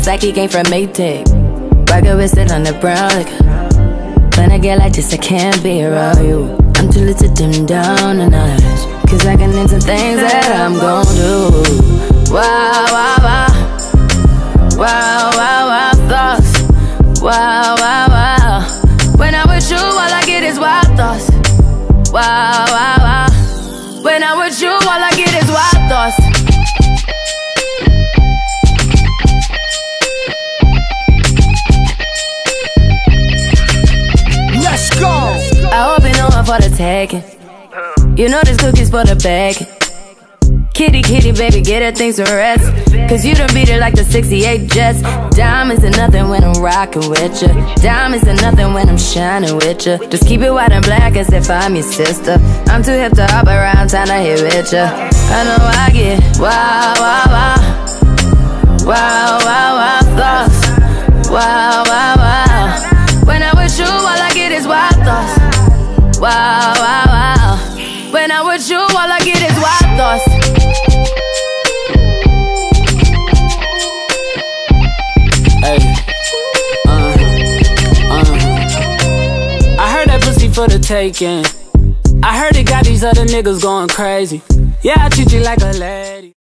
it's like he came from Maytag. Rocket with it on the brown liquor. When I get like this, I can't be around you. I'm too little to dim down a notch, cause I can into things that I'm gon' do. Wow, wow, wow. Wow, wow, wow, thoughts. Wow, wow, wow. When I'm with you, all I get is wild thoughts. Wow, wow, wow. When I'm with you, all I get is wild thoughts. Let's go. I hope you know I'm for the taking. You know this cookie's for the baking. Kitty, kitty, baby, get her things to rest, cause you done beat it like the 68 Jets. Diamonds are nothing when I'm rockin' with ya. Diamonds are nothing when I'm shining with ya. Just keep it white and black as if I'm your sister. I'm too hip to hop around, time to hit with ya. I know I get wow, wow, wow. Wow, wow, wow, thoughts. Wow, wow, wow. When I'm with you, all I get is wild thoughts. Wow, wow, wow. When I'm with you, all I get is wild thoughts. I heard that pussy for the taking. I heard it got these other niggas going crazy. Yeah, I treat you like a lady.